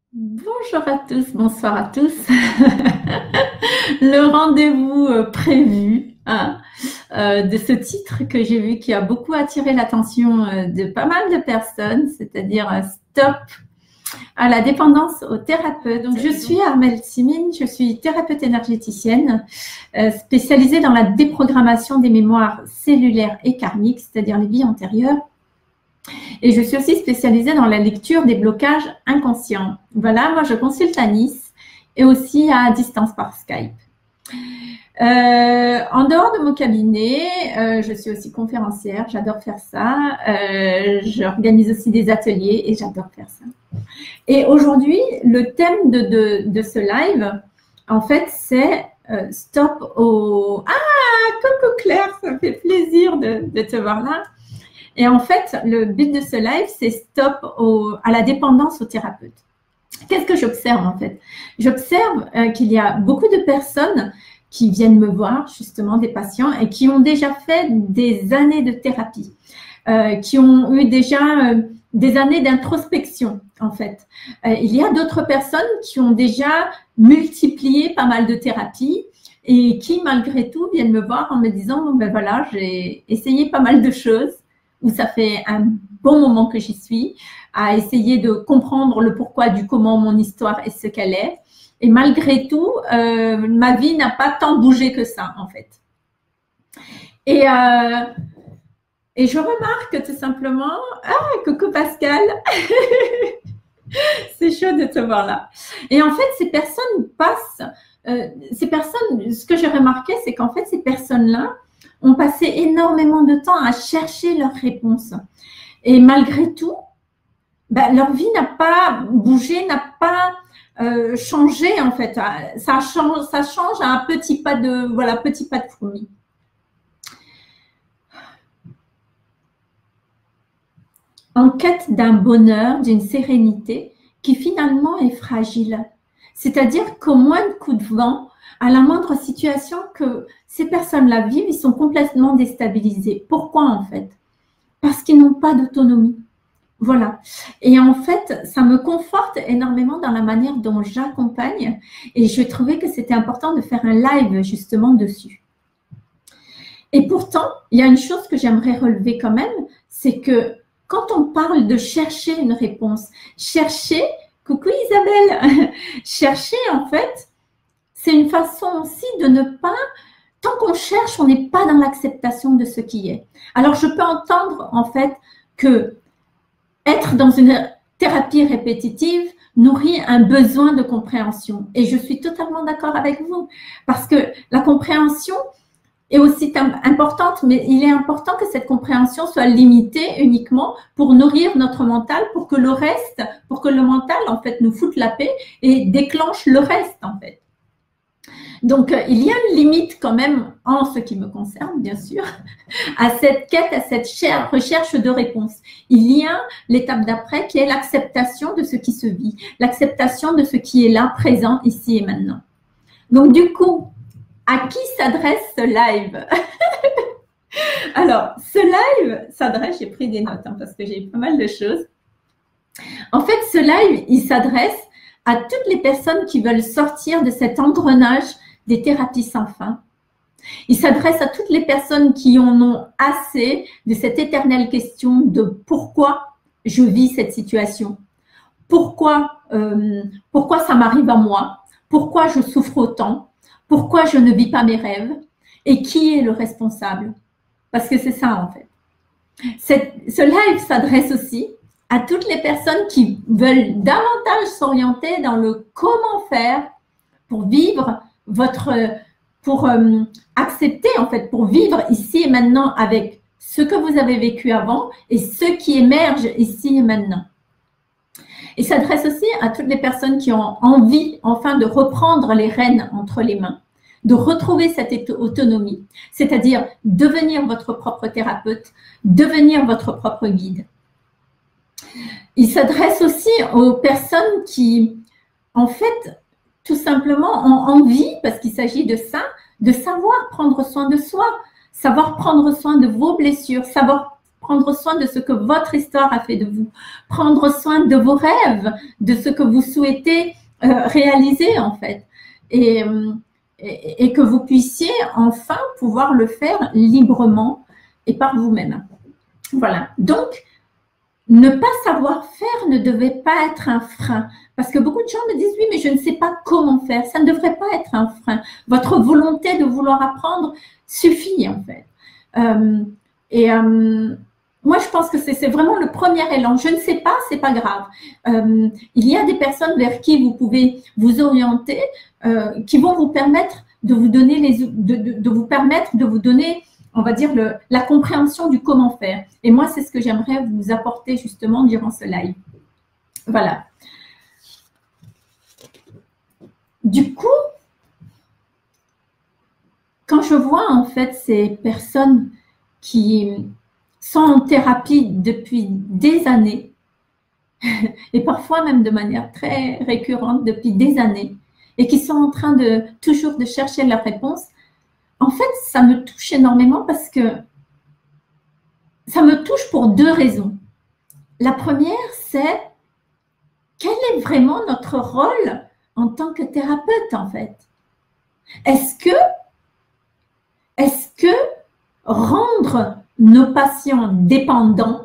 Bonjour à tous, bonsoir à tous. Le rendez-vous prévu de ce titre que j'ai vu qui a beaucoup attiré l'attention de pas mal de personnes, c'est-à-dire Stop à la dépendance aux thérapeutes. Donc, je suis Armelle Simine, je suis thérapeute énergéticienne spécialisée dans la déprogrammation des mémoires cellulaires et karmiques, c'est-à-dire les vies antérieures. Et je suis aussi spécialisée dans la lecture des blocages inconscients. Voilà, moi je consulte à Nice et aussi à distance par Skype. En dehors de mon cabinet, je suis aussi conférencière, j'adore faire ça. J'organise aussi des ateliers et j'adore faire ça. Et aujourd'hui, le thème de ce live, en fait, c'est stop au... Ah, coucou Claire, ça me fait plaisir de te voir là. Et en fait, le but de ce live, c'est stop à la dépendance aux thérapeutes. Qu'est-ce que j'observe en fait? J'observe qu'il y a beaucoup de personnes qui viennent me voir, justement des patients, et qui ont déjà fait des années de thérapie, qui ont eu déjà des années d'introspection en fait. Il y a d'autres personnes qui ont déjà multiplié pas mal de thérapies et qui malgré tout viennent me voir en me disant bon, ben voilà, j'ai essayé pas mal de choses, où ça fait un bon moment que j'y suis, à essayer de comprendre le pourquoi du comment mon histoire est ce qu'elle est. Et malgré tout, ma vie n'a pas tant bougé que ça, en fait. Et je remarque tout simplement, ah, coucou Pascal, c'est chaud de te voir là. Et en fait, ces personnes passent, ce que j'ai remarqué, c'est qu'en fait, ces personnes-là, ont passé énormément de temps à chercher leurs réponses. Et malgré tout, ben, leur vie n'a pas bougé, n'a pas changé en fait. Ça change à un petit pas de fourmi. En quête d'un bonheur, d'une sérénité qui finalement est fragile. C'est-à-dire qu'au moindre coup de vent, à la moindre situation que ces personnes-là vivent, ils sont complètement déstabilisés. Pourquoi en fait? Parce qu'ils n'ont pas d'autonomie. Voilà. Et en fait, ça me conforte énormément dans la manière dont j'accompagne et je trouvais que c'était important de faire un live justement dessus. Et pourtant, il y a une chose que j'aimerais relever quand même, c'est que quand on parle de chercher une réponse, coucou Isabelle, chercher en fait, c'est une façon aussi de ne pas, tant qu'on cherche, on n'est pas dans l'acceptation de ce qui est. Alors, je peux entendre en fait que être dans une thérapie répétitive nourrit un besoin de compréhension. Et je suis totalement d'accord avec vous, parce que la compréhension est aussi importante, mais il est important que cette compréhension soit limitée uniquement pour nourrir notre mental, pour que le mental en fait nous foute la paix et déclenche le reste en fait. Donc, il y a une limite quand même, en ce qui me concerne, bien sûr, à cette quête, à cette recherche de réponse. Il y a l'étape d'après qui est l'acceptation de ce qui se vit, l'acceptation de ce qui est là, présent, ici et maintenant. Donc, du coup, à qui s'adresse ce live? Alors, ce live s'adresse, j'ai pris des notes parce que j'ai pas mal de choses. En fait, ce live, il s'adresse à toutes les personnes qui veulent sortir de cet engrenage des thérapies sans fin. Il s'adresse à toutes les personnes qui en ont assez de cette éternelle question de pourquoi je vis cette situation, pourquoi ça m'arrive à moi, pourquoi je souffre autant, pourquoi je ne vis pas mes rêves et qui est le responsable. Parce que c'est ça en fait. Ce live s'adresse aussi à toutes les personnes qui veulent davantage s'orienter dans le comment faire pour vivre pour accepter en fait, pour vivre ici et maintenant avec ce que vous avez vécu avant et ce qui émerge ici et maintenant. Il s'adresse aussi à toutes les personnes qui ont envie enfin de reprendre les rênes entre les mains, de retrouver cette autonomie, c'est-à-dire devenir votre propre thérapeute, devenir votre propre guide. Il s'adresse aussi aux personnes qui, en fait, tout simplement ont envie, parce qu'il s'agit de ça, de savoir prendre soin de soi, savoir prendre soin de vos blessures, savoir prendre soin de ce que votre histoire a fait de vous, prendre soin de vos rêves, de ce que vous souhaitez réaliser en fait. Et que vous puissiez enfin pouvoir le faire librement et par vous-même. Voilà. Donc, ne pas savoir faire ne devait pas être un frein. Parce que beaucoup de gens me disent, oui, mais je ne sais pas comment faire. Ça ne devrait pas être un frein. Votre volonté de vouloir apprendre suffit, en fait. Moi, je pense que c'est vraiment le premier élan. Je ne sais pas, c'est pas grave. Il y a des personnes vers qui vous pouvez vous orienter, qui vont vous permettre de vous donner on va dire, la compréhension du comment faire. Et moi, c'est ce que j'aimerais vous apporter justement durant ce live. Voilà. Du coup, quand je vois en fait ces personnes qui sont en thérapie depuis des années, et parfois même de manière très récurrente depuis des années, et qui sont en train de toujours de chercher la réponse, en fait, ça me touche énormément parce que ça me touche pour deux raisons. La première, c'est quel est vraiment notre rôle en tant que thérapeute, en fait? Est-ce que rendre nos patients dépendants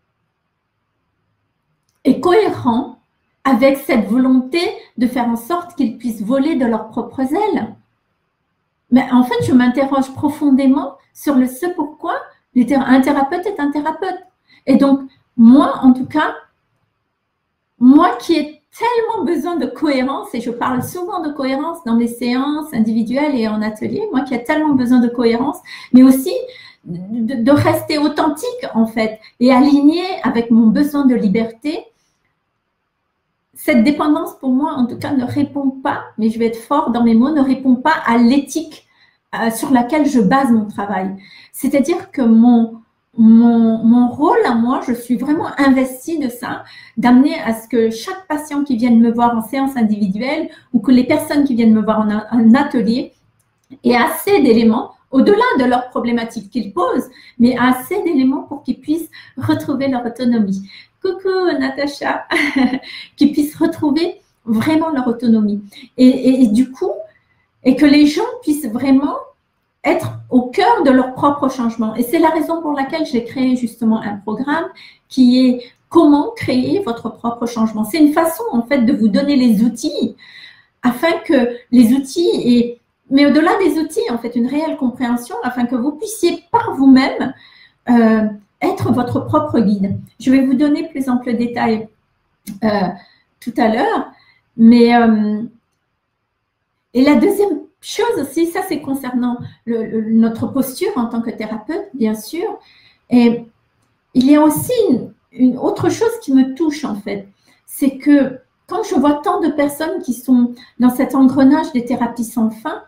est cohérent avec cette volonté de faire en sorte qu'ils puissent voler de leurs propres ailes? Mais en fait, je m'interroge profondément sur le ce pourquoi un thérapeute est un thérapeute. Et donc, moi, en tout cas, moi qui ai tellement besoin de cohérence, et je parle souvent de cohérence dans mes séances individuelles et en atelier, moi qui ai tellement besoin de cohérence, mais aussi de rester authentique, en fait, et aligné avec mon besoin de liberté. Cette dépendance, pour moi, en tout cas, ne répond pas, mais je vais être fort dans mes mots, ne répond pas à l'éthique sur laquelle je base mon travail. C'est-à-dire que mon rôle à moi, je suis vraiment investie de ça, d'amener à ce que chaque patient qui vienne me voir en séance individuelle ou que les personnes qui viennent me voir en atelier aient assez d'éléments, au-delà de leurs problématiques qu'ils posent, mais assez d'éléments pour qu'ils puissent retrouver leur autonomie. Coucou Natacha, qu'ils puissent retrouver vraiment leur autonomie. Et du coup, et que les gens puissent vraiment être au cœur de leur propre changement. Et c'est la raison pour laquelle j'ai créé justement un programme qui est comment créer votre propre changement. C'est une façon en fait de vous donner les outils afin que les outils, mais au-delà des outils, en fait, une réelle compréhension afin que vous puissiez par vous-même être votre propre guide. Je vais vous donner plus ample détail tout à l'heure, mais et la deuxième chose aussi, ça c'est concernant notre posture en tant que thérapeute, bien sûr, et il y a aussi une autre chose qui me touche en fait, c'est que quand je vois tant de personnes qui sont dans cet engrenage des thérapies sans fin,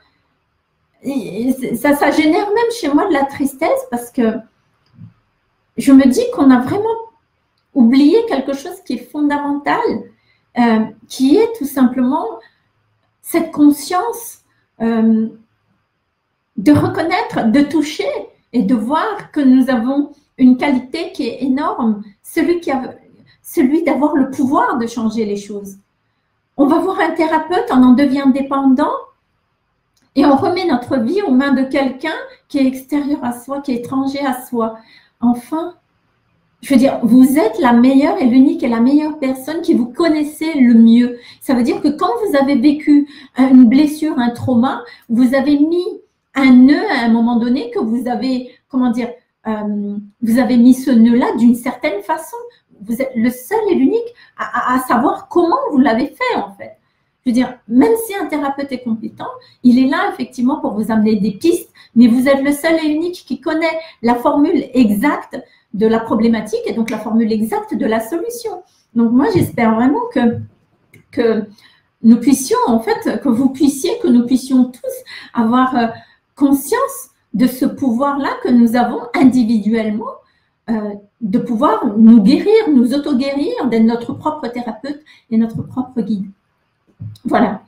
ça génère même chez moi de la tristesse parce que je me dis qu'on a vraiment oublié quelque chose qui est fondamental, qui est tout simplement cette conscience de reconnaître, de toucher et de voir que nous avons une qualité qui est énorme, celui d'avoir le pouvoir de changer les choses. On va voir un thérapeute, on en devient dépendant et on remet notre vie aux mains de quelqu'un qui est extérieur à soi, qui est étranger à soi. Enfin, je veux dire, vous êtes la meilleure et l'unique et la meilleure personne qui vous connaissez le mieux. Ça veut dire que quand vous avez vécu une blessure, un trauma, vous avez mis un nœud à un moment donné que vous avez, comment dire, vous avez mis ce nœud-là d'une certaine façon. Vous êtes le seul et l'unique à savoir comment vous l'avez fait en fait. Je veux dire, même si un thérapeute est compétent, il est là effectivement pour vous amener des pistes, mais vous êtes le seul et unique qui connaît la formule exacte de la problématique et donc la formule exacte de la solution. Donc moi, j'espère vraiment que nous puissions, en fait, que vous puissiez, que nous puissions tous avoir conscience de ce pouvoir-là que nous avons individuellement, de pouvoir nous guérir, nous auto-guérir, d'être notre propre thérapeute et notre propre guide. Voilà.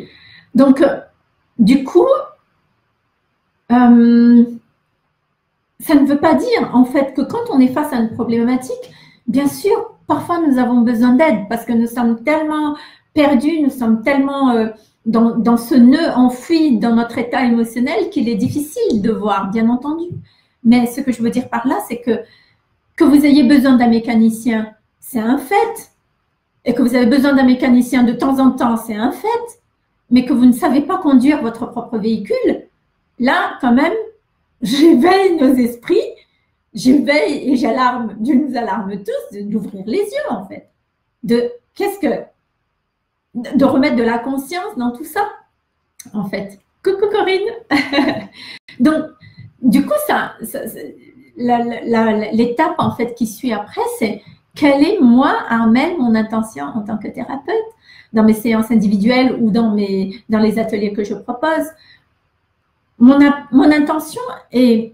Donc, du coup, ça ne veut pas dire en fait que quand on est face à une problématique, bien sûr, parfois nous avons besoin d'aide parce que nous sommes tellement perdus, nous sommes tellement dans ce nœud enfoui dans notre état émotionnel qu'il est difficile de voir, bien entendu. Mais ce que je veux dire par là, c'est que vous ayez besoin d'un mécanicien, c'est un fait. Et que vous avez besoin d'un mécanicien de temps en temps, c'est un fait. Mais que vous ne savez pas conduire votre propre véhicule, là, quand même, j'éveille nos esprits, j'éveille et j'alarme, Dieu nous alarme tous d'ouvrir les yeux, en fait. De remettre de la conscience dans tout ça, en fait. Coucou Corinne. Donc, du coup, l'étape, en fait, qui suit après, c'est quelle est, moi, Armelle, mon intention en tant que thérapeute, dans mes séances individuelles ou dans les ateliers que je propose. Mon intention est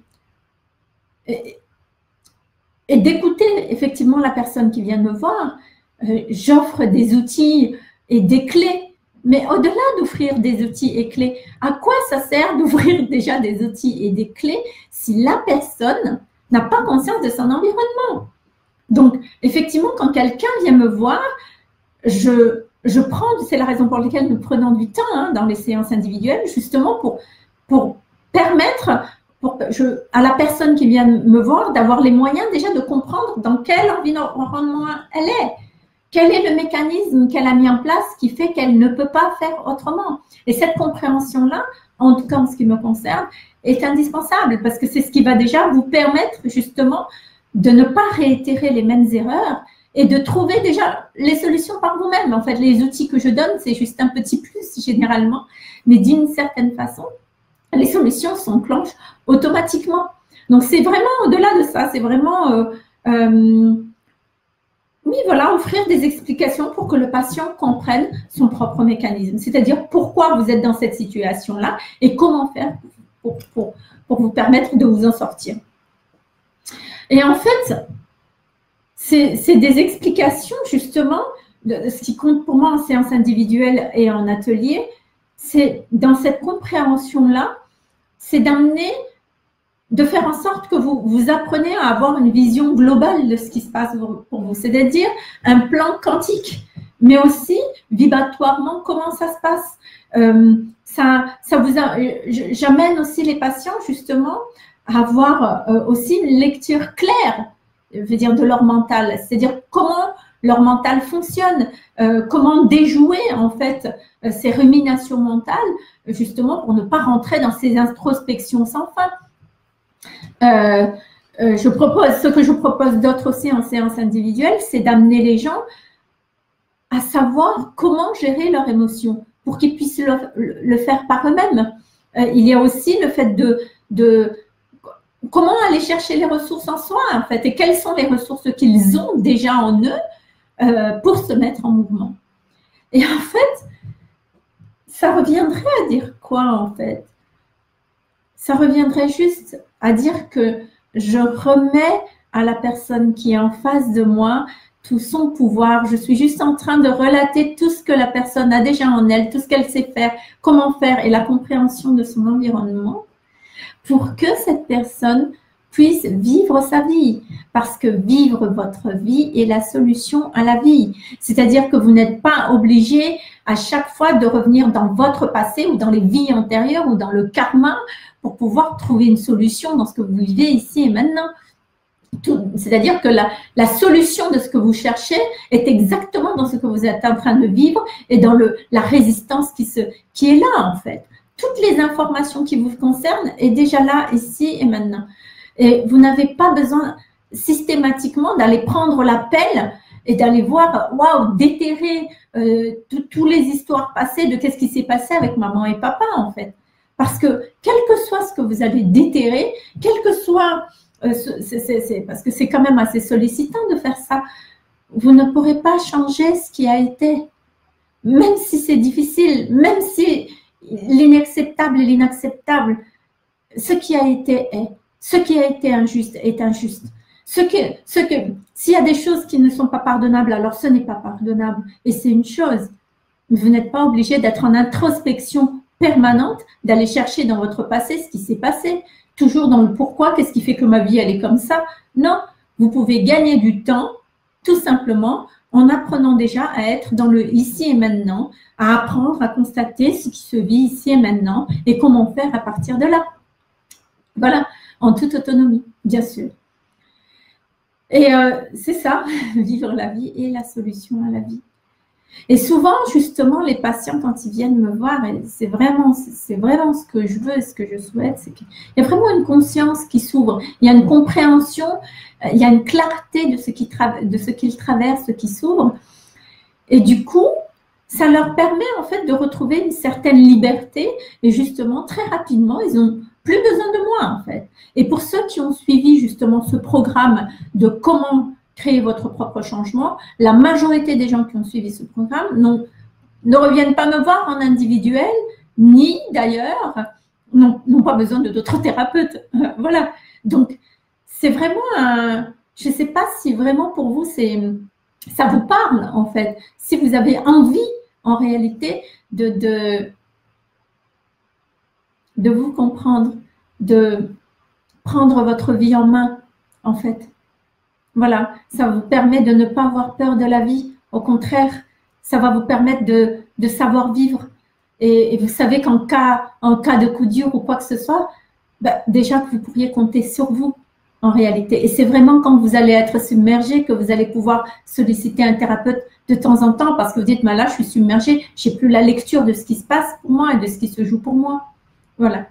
d'écouter effectivement la personne qui vient me voir. J'offre des outils et des clés, mais au-delà d'offrir des outils et clés, à quoi ça sert d'offrir déjà des outils et des clés si la personne n'a pas conscience de son environnement? Donc, effectivement, quand quelqu'un vient me voir, je prends, c'est la raison pour laquelle nous prenons du temps dans les séances individuelles, justement pour permettre à la personne qui vient me voir d'avoir les moyens déjà de comprendre dans quel environnement elle est. Quel est le mécanisme qu'elle a mis en place qui fait qu'elle ne peut pas faire autrement? Et cette compréhension-là, en tout cas en ce qui me concerne, est indispensable parce que c'est ce qui va déjà vous permettre justement de ne pas réitérer les mêmes erreurs et de trouver déjà les solutions par vous-même. En fait, les outils que je donne, c'est juste un petit plus généralement, mais d'une certaine façon, les solutions s'enclenchent automatiquement. Donc, c'est vraiment au-delà de ça, c'est vraiment, oui, voilà, offrir des explications pour que le patient comprenne son propre mécanisme. C'est-à-dire pourquoi vous êtes dans cette situation-là et comment faire pour vous permettre de vous en sortir. Et en fait, c'est des explications justement de ce qui compte pour moi en séance individuelle et en atelier. C'est dans cette compréhension-là, c'est de faire en sorte que vous apprenez à avoir une vision globale de ce qui se passe pour vous, c'est-à-dire un plan quantique, mais aussi vibratoirement comment ça se passe. J'amène aussi les patients justement à avoir aussi une lecture claire, je veux dire, de leur mental, c'est-à-dire comment leur mental fonctionne, comment déjouer en fait ces ruminations mentales, justement pour ne pas rentrer dans ces introspections sans fin. Ce que je propose d'autre aussi en séance individuelle, c'est d'amener les gens à savoir comment gérer leurs émotions pour qu'ils puissent le faire par eux-mêmes. Il y a aussi le fait de comment aller chercher les ressources en soi, en fait, et quelles sont les ressources qu'ils ont déjà en eux pour se mettre en mouvement. Et en fait, ça reviendrait à dire quoi, en fait? Ça reviendrait juste à dire que je remets à la personne qui est en face de moi tout son pouvoir. Je suis juste en train de relater tout ce que la personne a déjà en elle, tout ce qu'elle sait faire, comment faire et la compréhension de son environnement pour que cette personne puisse vivre sa vie. Parce que vivre votre vie est la solution à la vie. C'est-à-dire que vous n'êtes pas obligé à chaque fois de revenir dans votre passé ou dans les vies antérieures ou dans le karma pour pouvoir trouver une solution dans ce que vous vivez ici et maintenant. C'est-à-dire que la solution de ce que vous cherchez est exactement dans ce que vous êtes en train de vivre et dans la résistance qui est là en fait. Toutes les informations qui vous concernent est déjà là, ici et maintenant. Et vous n'avez pas besoin systématiquement d'aller prendre la pelle et d'aller voir, waouh, déterrer toutes les histoires passées de qu'est-ce qui s'est passé avec maman et papa en fait. Parce que quel que soit ce que vous allez déterrer, quel que soit, parce que c'est quand même assez sollicitant de faire ça, vous ne pourrez pas changer ce qui a été. Même si c'est difficile, même si l'inacceptable est l'inacceptable, ce qui a été est. Ce qui a été injuste est injuste. S'il y a des choses qui ne sont pas pardonnables, alors ce n'est pas pardonnable. Et c'est une chose. Vous n'êtes pas obligé d'être en introspection permanente, d'aller chercher dans votre passé ce qui s'est passé. toujours dans le pourquoi, qu'est-ce qui fait que ma vie, elle est comme ça. Non, vous pouvez gagner du temps, tout simplement, en apprenant déjà à être dans le ici et maintenant, à apprendre à constater ce qui se vit ici et maintenant et comment faire à partir de là. Voilà, en toute autonomie, bien sûr. Et c'est ça, vivre la vie est la solution à la vie. Et souvent, justement, les patients, quand ils viennent me voir, c'est vraiment ce que je veux et ce que je souhaite, c'est qu'il y a vraiment une conscience qui s'ouvre, il y a une compréhension, il y a une clarté de ce qu'ils traversent, qui s'ouvre. Et du coup, ça leur permet en fait de retrouver une certaine liberté et justement, très rapidement, ils n'ont plus besoin de moi en fait. Et pour ceux qui ont suivi justement ce programme de comment créer votre propre changement, la majorité des gens qui ont suivi ce programme ne reviennent pas me voir en individuel, ni d'ailleurs n'ont pas besoin de d'autres thérapeutes. Voilà. Donc, c'est vraiment je ne sais pas si vraiment pour vous, ça vous parle en fait. Si vous avez envie en réalité de vous comprendre, de prendre votre vie en main en fait. Voilà, ça vous permet de ne pas avoir peur de la vie. Au contraire, ça va vous permettre de savoir vivre. Et vous savez qu'en cas de coup dur ou quoi que ce soit, ben, déjà que vous pourriez compter sur vous en réalité. Et c'est vraiment quand vous allez être submergé que vous allez pouvoir solliciter un thérapeute de temps en temps parce que vous dites, mais là, je suis submergée, je n'ai plus la lecture de ce qui se passe pour moi et de ce qui se joue pour moi. Voilà.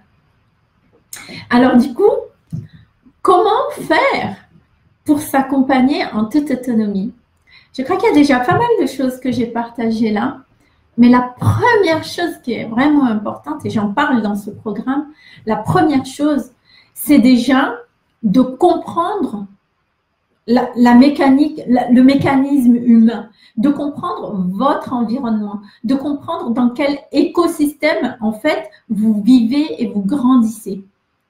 Alors du coup, comment faire pour s'accompagner en toute autonomie? Je crois qu'il y a déjà pas mal de choses que j'ai partagées là, mais la première chose qui est vraiment importante, et j'en parle dans ce programme, la première chose, c'est déjà de comprendre la mécanique, le mécanisme humain, de comprendre votre environnement, de comprendre dans quel écosystème, en fait, vous vivez et vous grandissez.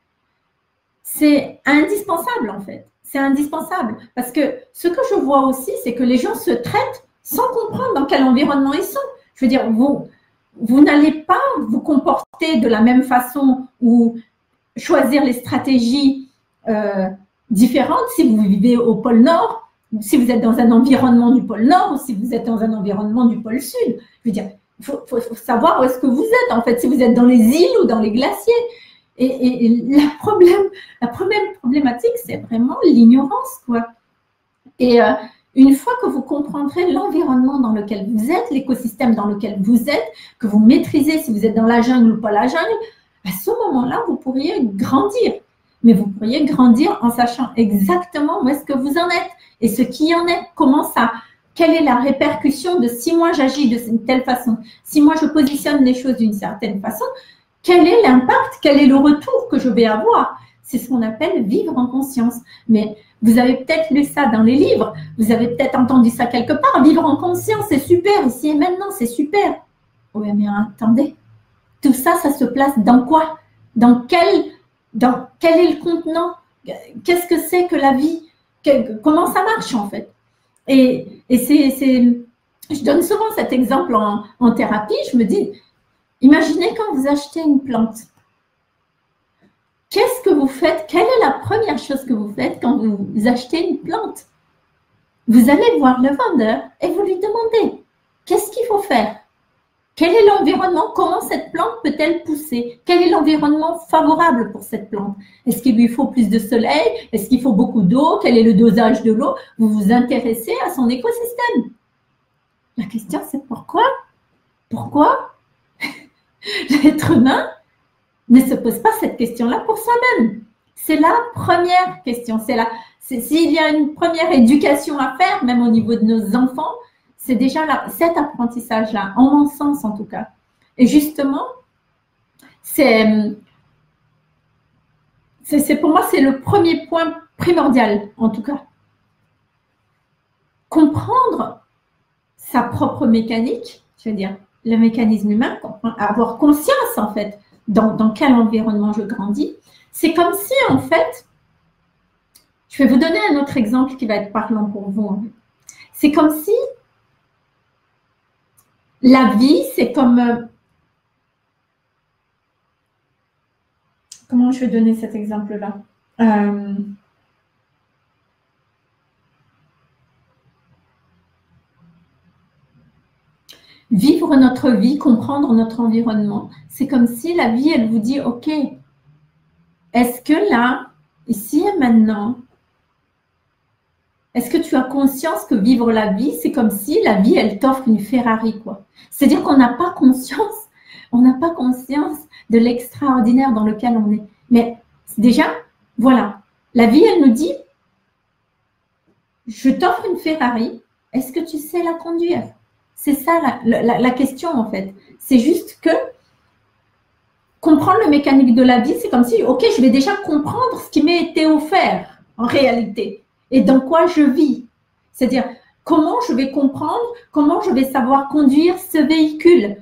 C'est indispensable, en fait. C'est indispensable. Parce que ce que je vois aussi, c'est que les gens se traitent sans comprendre dans quel environnement ils sont. Je veux dire, vous n'allez pas vous comporter de la même façon ou choisir les stratégies différentes si vous vivez au pôle Nord, si vous êtes dans un environnement du pôle Nord ou si vous êtes dans un environnement du pôle Sud. Je veux dire, il faut savoir où est-ce que vous êtes, en fait, si vous êtes dans les îles ou dans les glaciers. Et la première problématique, c'est vraiment l'ignorance, quoi. Et une fois que vous comprendrez l'environnement dans lequel vous êtes, l'écosystème dans lequel vous êtes, que vous maîtrisez si vous êtes dans la jungle ou pas la jungle, à ce moment-là, vous pourriez grandir. Mais vous pourriez grandir en sachant exactement où est-ce que vous en êtes et ce qui en est, comment ça, quelle est la répercussion de si moi j'agis de telle façon, si moi je positionne les choses d'une certaine façon, quel est l'impact, quel est le retour que je vais avoir? C'est ce qu'on appelle vivre en conscience. Mais vous avez peut-être lu ça dans les livres, vous avez peut-être entendu ça quelque part. Vivre en conscience, c'est super, ici et maintenant, c'est super. Oui, mais attendez, tout ça, ça se place dans quoi? Dans quel est le contenant? Qu'est-ce que c'est que la vie? Comment ça marche en fait? Et je donne souvent cet exemple en thérapie, je me dis, imaginez quand vous achetez une plante. Qu'est-ce que vous faites? Quelle est la première chose que vous faites quand vous achetez une plante? Vous allez voir le vendeur et vous lui demandez, qu'est-ce qu'il faut faire? Quel est l'environnement? Comment cette plante peut-elle pousser? Quel est l'environnement favorable pour cette plante? Est-ce qu'il lui faut plus de soleil? Est-ce qu'il faut beaucoup d'eau? Quel est le dosage de l'eau? Vous vous intéressez à son écosystème. La question, c'est pourquoi? Pourquoi l'être humain ne se pose pas cette question-là pour soi-même? C'est la première question. S'il y a une première éducation à faire, même au niveau de nos enfants, c'est déjà cet apprentissage-là, en mon sens en tout cas. Et justement, pour moi, c'est le premier point primordial, en tout cas. Comprendre sa propre mécanique, je veux dire, le mécanisme humain, avoir conscience, en fait, dans quel environnement je grandis. C'est comme si, en fait, je vais vous donner un autre exemple qui va être parlant pour vous. C'est comme si la vie, c'est comme, comment je vais donner cet exemple-là? Vivre notre vie, comprendre notre environnement, c'est comme si la vie, elle vous dit, OK, est-ce que là, ici et maintenant, est-ce que tu as conscience que vivre la vie, c'est comme si la vie, elle t'offre une Ferrari, quoi. C'est-à-dire qu'on n'a pas conscience, de l'extraordinaire dans lequel on est. Mais déjà, voilà, la vie, elle nous dit, je t'offre une Ferrari, est-ce que tu sais la conduire? C'est ça la question, en fait. C'est juste que comprendre le mécanique de la vie, c'est comme si, OK, je vais déjà comprendre ce qui m'a été offert en réalité et dans quoi je vis. C'est-à-dire, comment je vais comprendre, comment je vais savoir conduire ce véhicule.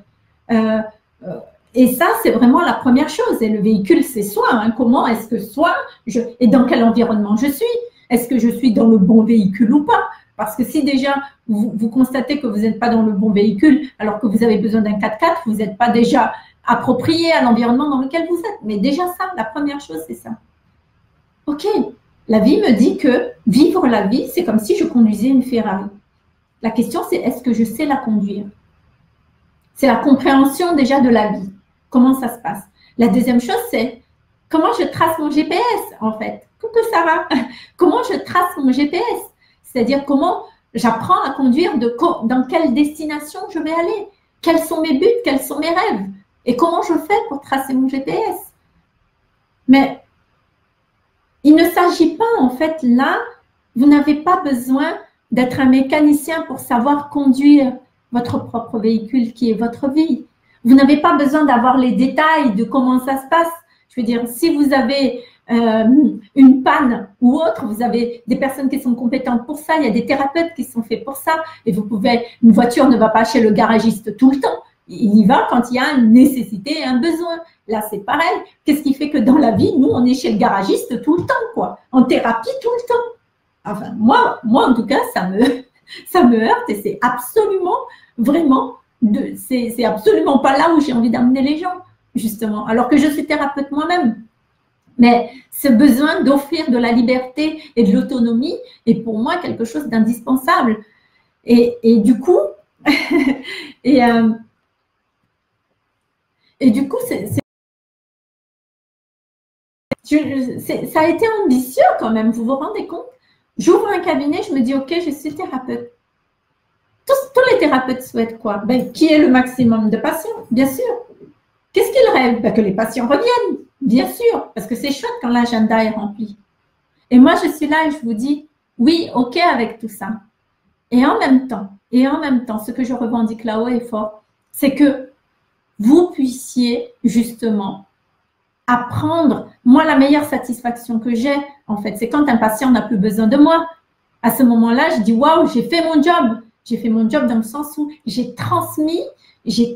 Et ça, c'est vraiment la première chose. Et le véhicule, c'est soi. Hein. Comment est-ce que soi, et dans quel environnement je suis? Est-ce que je suis dans le bon véhicule ou pas? Parce que si déjà, vous constatez que vous n'êtes pas dans le bon véhicule, alors que vous avez besoin d'un 4x4, vous n'êtes pas déjà approprié à l'environnement dans lequel vous êtes. Mais déjà ça, la première chose, c'est ça. OK, la vie me dit que vivre la vie, c'est comme si je conduisais une Ferrari. La question, c'est est-ce que je sais la conduire? C'est la compréhension déjà de la vie. Comment ça se passe? La deuxième chose, c'est comment je trace mon GPS, en fait. Coucou Sarah, comment je trace mon GPS? C'est-à-dire comment j'apprends à conduire, dans quelle destination je vais aller, quels sont mes buts, quels sont mes rêves, et comment je fais pour tracer mon GPS. Mais il ne s'agit pas, en fait, là, vous n'avez pas besoin d'être un mécanicien pour savoir conduire votre propre véhicule qui est votre vie. Vous n'avez pas besoin d'avoir les détails de comment ça se passe. Je veux dire, si vous avez une panne ou autre, vous avez des personnes qui sont compétentes pour ça, il y a des thérapeutes qui sont faits pour ça, et vous pouvez, une voiture ne va pas chez le garagiste tout le temps, il y va quand il y a une nécessité et un besoin. Là, c'est pareil. Qu'est-ce qui fait que dans la vie, nous, on est chez le garagiste tout le temps, quoi, en thérapie tout le temps. Enfin, moi en tout cas, ça me heurte et c'est absolument, vraiment, c'est absolument pas là où j'ai envie d'amener les gens, justement, alors que je suis thérapeute moi-même. Mais ce besoin d'offrir de la liberté et de l'autonomie est pour moi quelque chose d'indispensable. Et du coup, du coup, ça a été ambitieux quand même, vous vous rendez compte? J'ouvre un cabinet, je me dis, OK, je suis thérapeute. Tous les thérapeutes souhaitent quoi? Ben, qui est le maximum de patients, bien sûr. Qu'est-ce qu'ils rêvent? Ben, que les patients reviennent, bien sûr, parce que c'est chouette quand l'agenda est rempli. Et moi, je suis là et je vous dis, oui, OK avec tout ça. Et en même temps, ce que je revendique là-haut et fort, c'est que vous puissiez justement apprendre. Moi, la meilleure satisfaction que j'ai, en fait, c'est quand un patient n'a plus besoin de moi. À ce moment-là, je dis, waouh, j'ai fait mon job. J'ai fait mon job dans le sens où j'ai transmis, j'ai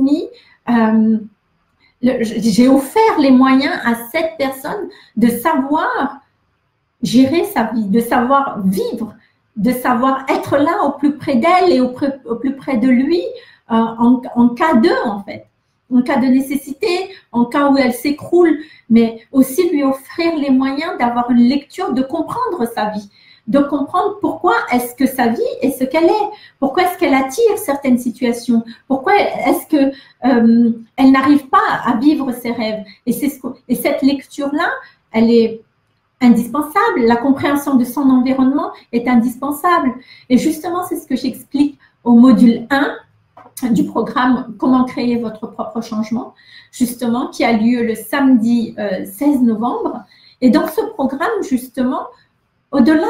offert les moyens à cette personne de savoir gérer sa vie, de savoir vivre, de savoir être là au plus près d'elle et au plus près de lui en cas d'eux, en fait. En cas de nécessité, en cas où elle s'écroule, mais aussi lui offrir les moyens d'avoir une lecture, de comprendre sa vie, de comprendre pourquoi est-ce que sa vie est ce qu'elle est, pourquoi est-ce qu'elle attire certaines situations, pourquoi est-ce que elle n'arrive pas à vivre ses rêves. Et cette lecture-là, elle est indispensable. La compréhension de son environnement est indispensable. Et justement, c'est ce que j'explique au module 1 du programme « Comment créer votre propre changement », justement, qui a lieu le samedi 16 novembre. Et dans ce programme, justement, au-delà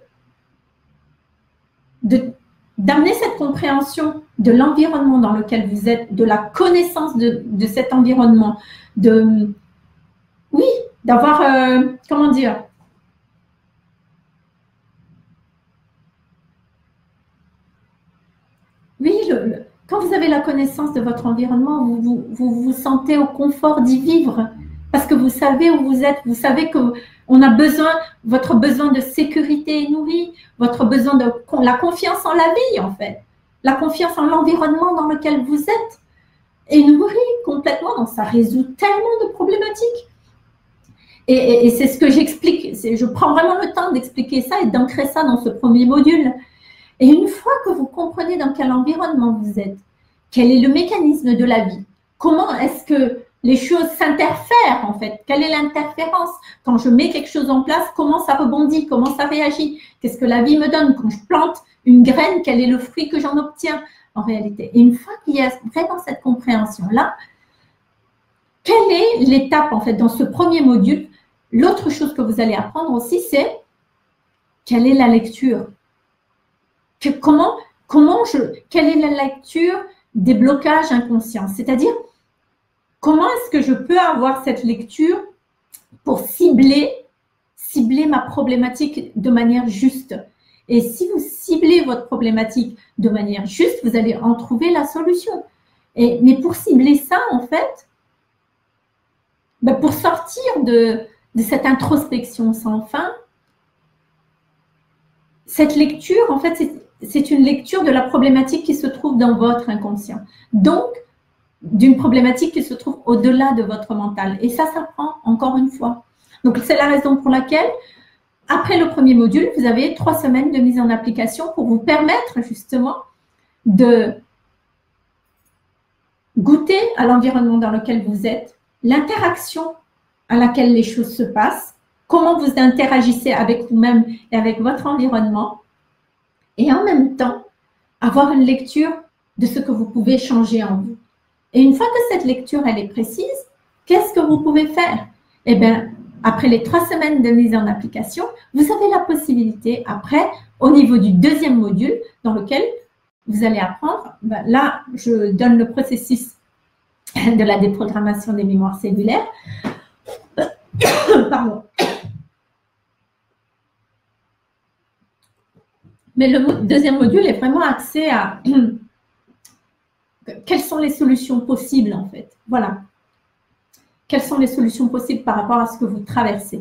d'amener cette compréhension de l'environnement dans lequel vous êtes, de la connaissance de cet environnement, d'avoir, comment dire, oui, quand vous avez la connaissance de votre environnement, vous vous sentez au confort d'y vivre parce que vous savez où vous êtes, vous savez que votre besoin de sécurité est nourri, votre besoin de la confiance en la vie, en fait, la confiance en l'environnement dans lequel vous êtes est nourri complètement, donc ça résout tellement de problématiques. Et c'est ce que j'explique. Je prends vraiment le temps d'expliquer ça et d'ancrer ça dans ce premier module. Et une fois que vous comprenez dans quel environnement vous êtes, quel est le mécanisme de la vie, comment est-ce que les choses s'interfèrent en fait, quelle est l'interférence? Quand je mets quelque chose en place, comment ça rebondit, comment ça réagit? Qu'est-ce que la vie me donne? Quand je plante une graine, quel est le fruit que j'en obtiens en réalité? Et une fois qu'il y a vraiment cette compréhension-là, quelle est l'étape en fait dans ce premier module? L'autre chose que vous allez apprendre aussi, c'est quelle est la lecture? Quelle est la lecture des blocages inconscients? C'est-à-dire, comment est-ce que je peux avoir cette lecture pour cibler ma problématique de manière juste? Et si vous ciblez votre problématique de manière juste, vous allez en trouver la solution. Mais pour cibler ça, en fait, pour sortir de cette introspection sans fin, cette lecture, en fait, c'est une lecture de la problématique qui se trouve dans votre inconscient. Donc, d'une problématique qui se trouve au-delà de votre mental. Et ça prend encore une fois. Donc, c'est la raison pour laquelle, après le premier module, vous avez 3 semaines de mise en application pour vous permettre justement de goûter à l'environnement dans lequel vous êtes, l'interaction à laquelle les choses se passent, comment vous interagissez avec vous-même et avec votre environnement, et en même temps, avoir une lecture de ce que vous pouvez changer en vous. Et une fois que cette lecture, elle est précise, qu'est-ce que vous pouvez faire? Eh bien, après les 3 semaines de mise en application, vous avez la possibilité, après, au niveau du deuxième module, dans lequel vous allez apprendre, là, je donne le processus de la déprogrammation des mémoires cellulaires. Pardon. Mais le deuxième module est vraiment axé à quelles sont les solutions possibles, en fait. Voilà. Quelles sont les solutions possibles par rapport à ce que vous traversez?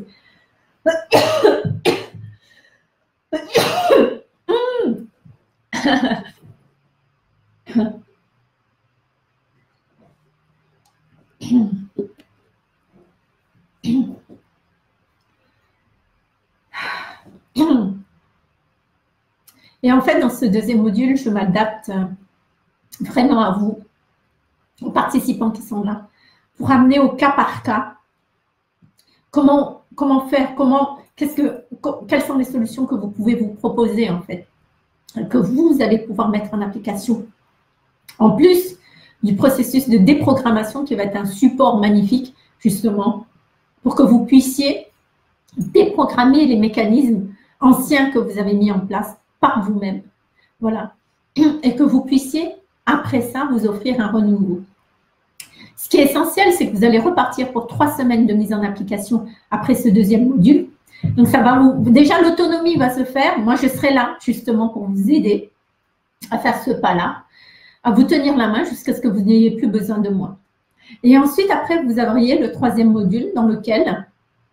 Et en fait, dans ce deuxième module, je m'adapte vraiment à vous, aux participants qui sont là, pour amener au cas par cas comment faire, quelles sont les solutions que vous pouvez vous proposer en fait, que vous allez pouvoir mettre en application. En plus du processus de déprogrammation qui va être un support magnifique justement pour que vous puissiez déprogrammer les mécanismes anciens que vous avez mis en place par vous-même. Voilà. Et que vous puissiez, après ça, vous offrir un renouveau. Ce qui est essentiel, c'est que vous allez repartir pour 3 semaines de mise en application après ce deuxième module. Donc, ça va déjà, l'autonomie va se faire. Moi, je serai là, justement, pour vous aider à faire ce pas-là, à vous tenir la main jusqu'à ce que vous n'ayez plus besoin de moi. Et ensuite, après, vous auriez le 3e module dans lequel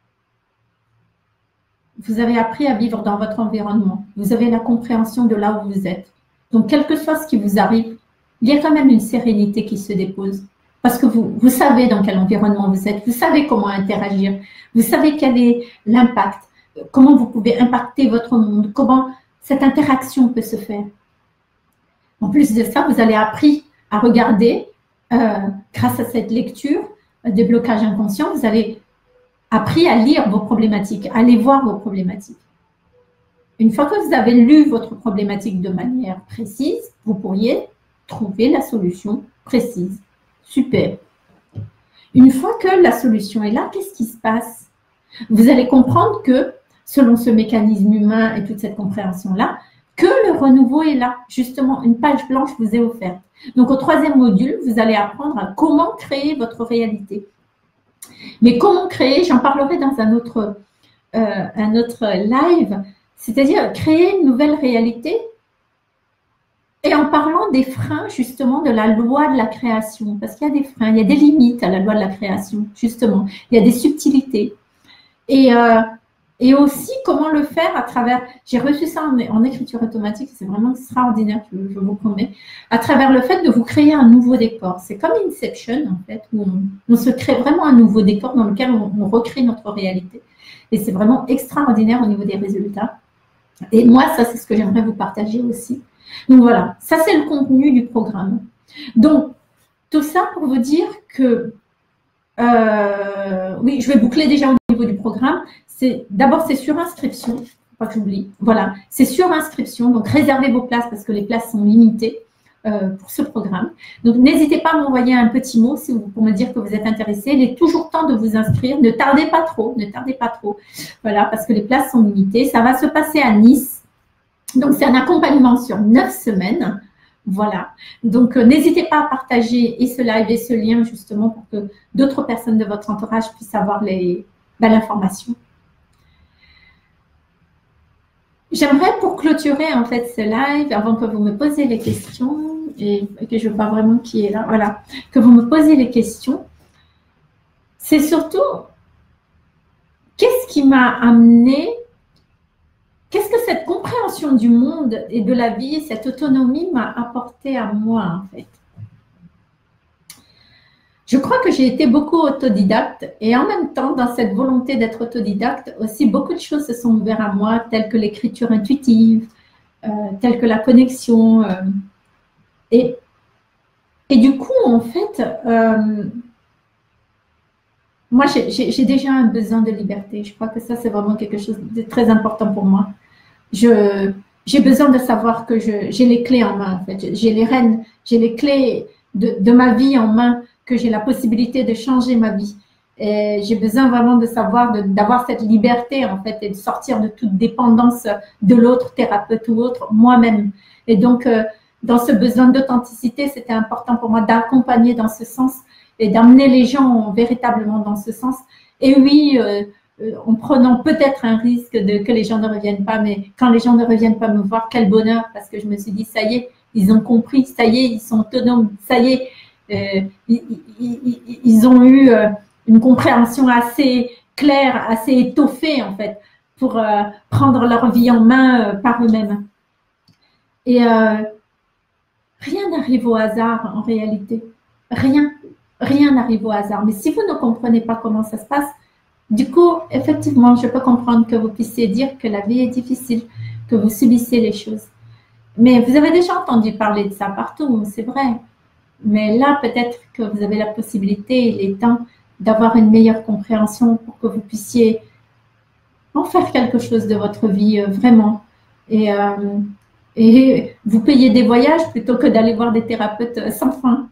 vous avez appris à vivre dans votre environnement. Vous avez la compréhension de là où vous êtes. Donc, quel que soit ce qui vous arrive, il y a quand même une sérénité qui se dépose. Parce que vous savez dans quel environnement vous êtes, vous savez comment interagir, vous savez quel est l'impact, comment vous pouvez impacter votre monde, comment cette interaction peut se faire. En plus de ça, vous avez appris à regarder, grâce à cette lecture des blocages inconscients, vous avez appris à lire vos problématiques, à aller voir vos problématiques. Une fois que vous avez lu votre problématique de manière précise, vous pourriez trouver la solution précise. Super. Une fois que la solution est là, qu'est-ce qui se passe? Vous allez comprendre que, selon ce mécanisme humain et toute cette compréhension-là, que le renouveau est là. Justement, une page blanche vous est offerte. Donc, au 3e module, vous allez apprendre à comment créer votre réalité. Mais comment créer, j'en parlerai dans un autre live, c'est-à-dire créer une nouvelle réalité et en parlant des freins justement de la loi de la création, parce qu'il y a des freins, il y a des limites à la loi de la création, justement, il y a des subtilités. Et Et aussi, comment le faire à travers, j'ai reçu ça en écriture automatique, c'est vraiment extraordinaire, je vous promets, à travers le fait de vous créer un nouveau décor. C'est comme Inception, en fait, où on se crée vraiment un nouveau décor dans lequel on recrée notre réalité. Et c'est vraiment extraordinaire au niveau des résultats. Et moi, ça, c'est ce que j'aimerais vous partager aussi. Donc voilà, ça, c'est le contenu du programme. Donc, tout ça pour vous dire que, oui, je vais boucler déjà au niveau du programme. D'abord, c'est sur inscription, faut pas que j'oublie. Voilà, c'est sur inscription, donc réservez vos places parce que les places sont limitées pour ce programme. Donc, n'hésitez pas à m'envoyer un petit mot pour me dire que vous êtes intéressé. Il est toujours temps de vous inscrire. Ne tardez pas trop, ne tardez pas trop. Voilà, parce que les places sont limitées. Ça va se passer à Nice. Donc, c'est un accompagnement sur 9 semaines. Voilà. Donc, n'hésitez pas à partager et ce live et ce lien justement pour que d'autres personnes de votre entourage puissent avoir l'information. J'aimerais pour clôturer en fait ce live, avant que vous me posiez les questions, et que je vois vraiment qui est là, voilà, que vous me posiez les questions, c'est surtout qu'est-ce qui m'a amené, qu'est-ce que cette compréhension du monde et de la vie, cette autonomie m'a apporté à moi en fait. Je crois que j'ai été beaucoup autodidacte et en même temps, dans cette volonté d'être autodidacte, aussi beaucoup de choses se sont ouvertes à moi, telles que l'écriture intuitive, telles que la connexion. Et du coup, en fait, moi, j'ai déjà un besoin de liberté. Je crois que ça, c'est vraiment quelque chose de très important pour moi. J'ai besoin de savoir que j'ai les clés en main, en fait. J'ai les rênes, j'ai les clés de ma vie en main, que j'ai la possibilité de changer ma vie. Et j'ai besoin vraiment de savoir, d'avoir cette liberté, en fait, et de sortir de toute dépendance de l'autre thérapeute ou autre, moi-même. Et donc, dans ce besoin d'authenticité, c'était important pour moi d'accompagner dans ce sens et d'amener les gens véritablement dans ce sens. Et oui, en prenant peut-être un risque que les gens ne reviennent pas, mais quand les gens ne reviennent pas me voir, quel bonheur, parce que je me suis dit, ça y est, ils ont compris, ça y est, ils sont autonomes, ça y est, ils ont eu une compréhension assez claire, assez étoffée en fait, pour prendre leur vie en main par eux-mêmes. Et rien n'arrive au hasard en réalité. Rien n'arrive au hasard. Mais si vous ne comprenez pas comment ça se passe, du coup, effectivement, je peux comprendre que vous puissiez dire que la vie est difficile, que vous subissez les choses. Mais vous avez déjà entendu parler de ça partout, c'est vrai. Mais là, peut-être que vous avez la possibilité, il est temps d'avoir une meilleure compréhension pour que vous puissiez en faire quelque chose de votre vie, vraiment. Et vous payez des voyages plutôt que d'aller voir des thérapeutes sans fin.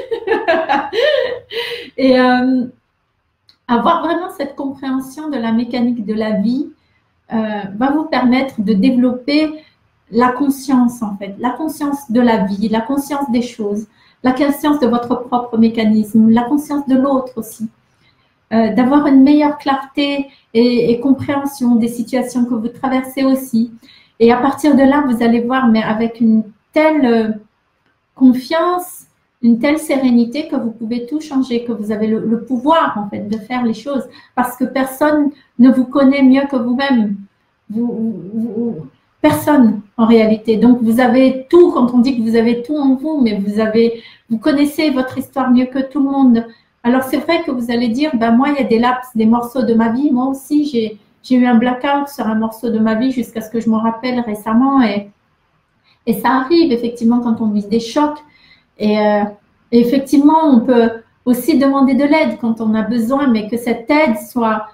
Et avoir vraiment cette compréhension de la mécanique de la vie va vous permettre de développer la conscience, en fait, la conscience de la vie, la conscience des choses, la conscience de votre propre mécanisme, la conscience de l'autre aussi. D'avoir une meilleure clarté et compréhension des situations que vous traversez aussi. Et à partir de là, vous allez voir, mais avec une telle confiance, une telle sérénité que vous pouvez tout changer, que vous avez le pouvoir en fait de faire les choses, parce que personne ne vous connaît mieux que vous-même. Personne en réalité. Donc vous avez tout, quand on dit que vous avez tout en vous, mais vous connaissez votre histoire mieux que tout le monde. Alors c'est vrai que vous allez dire, ben moi il y a des laps, des morceaux de ma vie, moi aussi j'ai eu un blackout sur un morceau de ma vie jusqu'à ce que je m'en rappelle récemment, et ça arrive effectivement quand on vit des chocs. Et effectivement, on peut aussi demander de l'aide quand on a besoin, mais que cette aide soit,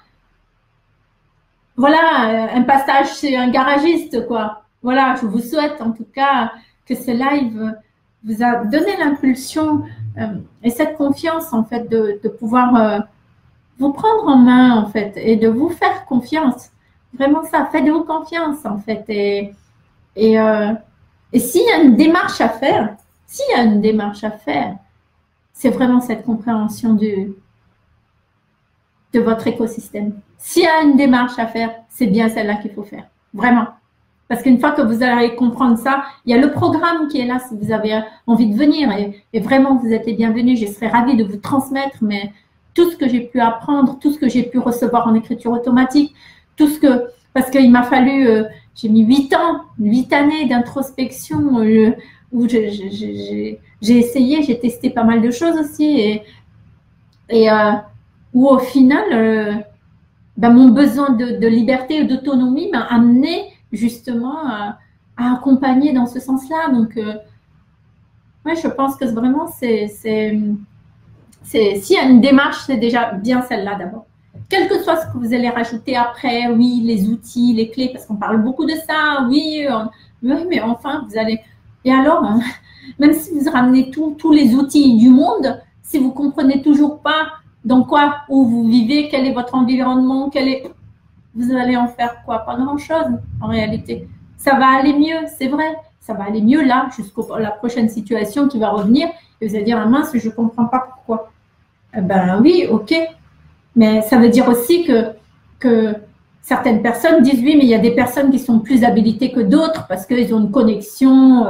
voilà, un passage chez un garagiste, quoi. Voilà, je vous souhaite en tout cas que ce live vous a donné l'impulsion et cette confiance, en fait, de pouvoir vous prendre en main, en fait, et de vous faire confiance. Vraiment ça, faites-vous confiance, en fait. Et s'il y a une démarche à faire, c'est vraiment cette compréhension de votre écosystème. S'il y a une démarche à faire, c'est bien celle-là qu'il faut faire. Vraiment. Parce qu'une fois que vous allez comprendre ça, il y a le programme qui est là si vous avez envie de venir. Et vraiment, vous êtes les bienvenus. Je serais ravie de vous transmettre tout ce que j'ai pu apprendre, tout ce que j'ai pu recevoir en écriture automatique, tout ce que… Parce qu'il m'a fallu… j'ai mis 8 ans, 8 années d'introspection où j'ai essayé, j'ai testé pas mal de choses aussi et où au final… ben, mon besoin de liberté et d'autonomie m'a amené justement à accompagner dans ce sens-là. Donc, ouais, je pense que vraiment, s'il y a une démarche, c'est déjà bien celle-là d'abord. Quel que soit ce que vous allez rajouter après, oui, les outils, les clés, parce qu'on parle beaucoup de ça, oui, mais enfin, vous allez… Et alors, hein, même si vous ramenez tous les outils du monde, si vous ne comprenez toujours pas dans quoi, où vous vivez, quel est votre environnement, vous allez en faire quoi? Pas grand-chose en réalité. Ça va aller mieux, c'est vrai. Ça va aller mieux là, jusqu'à la prochaine situation qui va revenir. Et vous allez dire, ah mince, je ne comprends pas pourquoi. Eh ben oui, ok. Mais ça veut dire aussi que certaines personnes disent, oui, mais il y a des personnes qui sont plus habilitées que d'autres parce qu'ils ont une connexion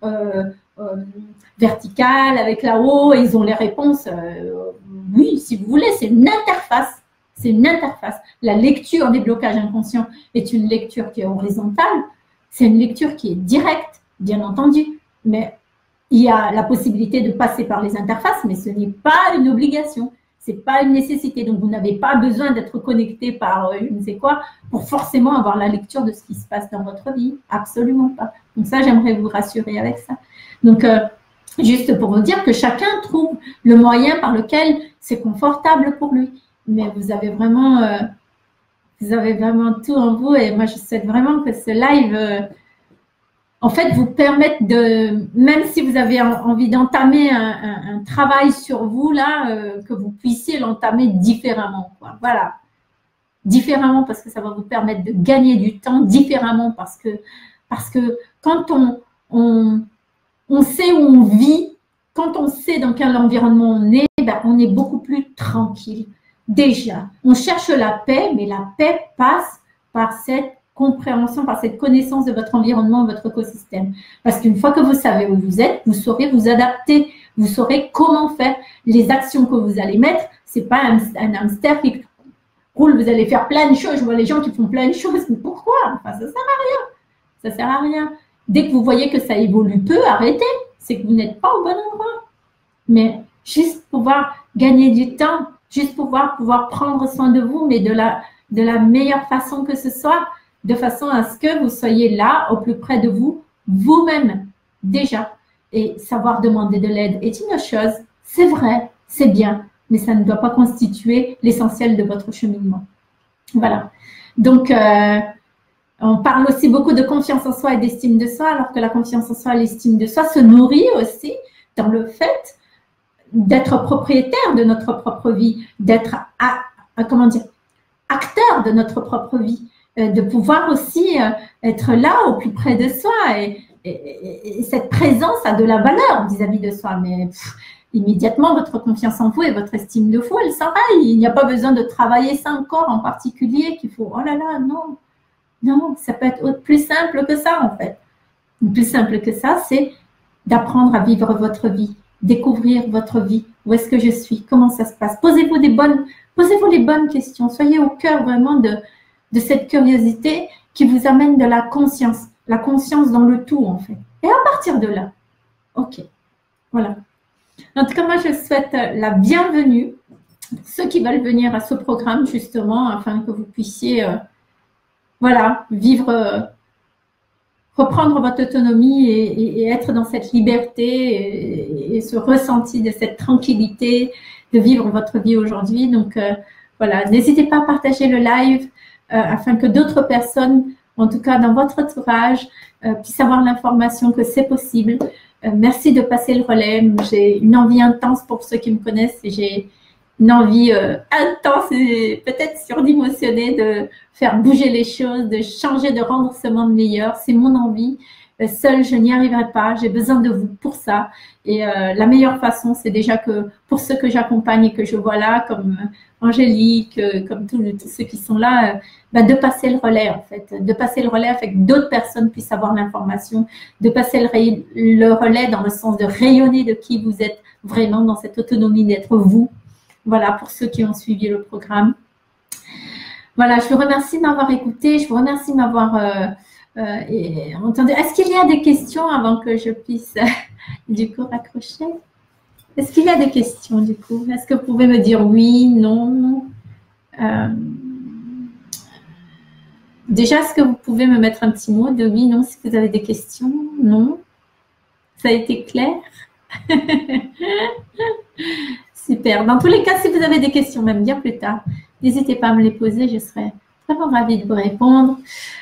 verticale avec là-haut et ils ont les réponses. Oui, si vous voulez, c'est une interface. C'est une interface. La lecture des blocages inconscients est une lecture qui est horizontale. C'est une lecture qui est directe, bien entendu. Mais il y a la possibilité de passer par les interfaces, mais ce n'est pas une obligation. Ce n'est pas une nécessité. Donc, vous n'avez pas besoin d'être connecté par je ne sais quoi pour forcément avoir la lecture de ce qui se passe dans votre vie. Absolument pas. Donc, ça, j'aimerais vous rassurer avec ça. Donc, juste pour vous dire que chacun trouve le moyen par lequel c'est confortable pour lui. Mais vous avez vraiment tout en vous et moi je souhaite vraiment que ce live en fait vous permette de, même si vous avez envie d'entamer un travail sur vous là, que vous puissiez l'entamer différemment, quoi. Voilà, différemment parce que ça va vous permettre de gagner du temps, différemment parce que quand on sait où on vit, quand on sait dans quel environnement on est, ben, on est beaucoup plus tranquille. Déjà, on cherche la paix, mais la paix passe par cette compréhension, par cette connaissance de votre environnement, de votre écosystème. Parce qu'une fois que vous savez où vous êtes, vous saurez vous adapter, vous saurez comment faire les actions que vous allez mettre. Ce n'est pas un hamster qui roule, vous allez faire plein de choses. Je vois les gens qui font plein de choses, mais pourquoi? Enfin, ça ne sert à rien. Ça ne sert à rien. Dès que vous voyez que ça évolue peu, arrêtez. C'est que vous n'êtes pas au bon endroit. Mais juste pouvoir gagner du temps, juste pouvoir prendre soin de vous, mais de la meilleure façon que ce soit, de façon à ce que vous soyez là, au plus près de vous, vous-même, déjà. Et savoir demander de l'aide est une chose, c'est vrai, c'est bien, mais ça ne doit pas constituer l'essentiel de votre cheminement. Voilà. Donc, on parle aussi beaucoup de confiance en soi et d'estime de soi, alors que la confiance en soi et l'estime de soi se nourrit aussi dans le fait d'être propriétaire de notre propre vie, d'être, comment dire, acteur de notre propre vie, de pouvoir aussi être là au plus près de soi. Et cette présence a de la valeur vis-à-vis de soi. Mais immédiatement, votre confiance en vous et votre estime de vous, elle s'enraille. Il n'y a pas besoin de travailler ça encore en particulier qu'il faut, oh là là, non. Non, ça peut être plus simple que ça, en fait. Plus simple que ça, c'est d'apprendre à vivre votre vie, découvrir votre vie. Où est-ce que je suis? Comment ça se passe? Posez-vous les bonnes questions. Soyez au cœur vraiment de cette curiosité qui vous amène de la conscience dans le tout, en fait. Et à partir de là, ok, voilà. En tout cas, moi, je souhaite la bienvenue, ceux qui veulent venir à ce programme, justement, afin que vous puissiez, voilà, vivre, reprendre votre autonomie et être dans cette liberté et ce ressenti de cette tranquillité de vivre votre vie aujourd'hui. Donc, voilà, n'hésitez pas à partager le live afin que d'autres personnes, en tout cas dans votre entourage, puissent avoir l'information que c'est possible. Merci de passer le relais. J'ai une envie intense pour ceux qui me connaissent et j'ai une envie intense et peut-être surdimensionnée de faire bouger les choses, de changer, de rendre ce monde meilleur. C'est mon envie. Seule, je n'y arriverai pas. J'ai besoin de vous pour ça. Et la meilleure façon, c'est déjà que pour ceux que j'accompagne et que je vois là, comme Angélique, comme tous ceux qui sont là, de passer le relais en fait. De passer le relais afin que d'autres personnes puissent avoir l'information. De passer le relais dans le sens de rayonner de qui vous êtes vraiment dans cette autonomie d'être vous. Voilà, pour ceux qui ont suivi le programme. Voilà, je vous remercie de m'avoir écouté. Je vous remercie de m'avoir entendu. Est-ce qu'il y a des questions avant que je puisse du coup raccrocher? Est-ce qu'il y a des questions du coup? Est-ce que vous pouvez me dire oui, non? Déjà, est-ce que vous pouvez me mettre un petit mot de oui, non, si vous avez des questions? Non? Ça a été clair? Super. Dans tous les cas, si vous avez des questions, même bien plus tard, n'hésitez pas à me les poser. Je serai vraiment ravie de vous répondre.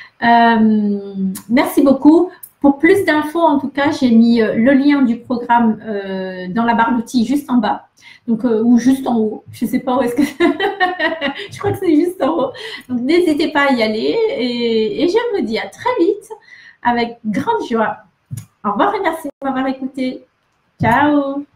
Merci beaucoup. Pour plus d'infos, en tout cas, j'ai mis le lien du programme dans la barre d'outils juste en bas. Donc, ou juste en haut. Je ne sais pas où est-ce que... Je crois que c'est juste en haut. Donc, n'hésitez pas à y aller. Et je vous dis à très vite avec grande joie. Au revoir et merci de m'avoir écouté. Ciao.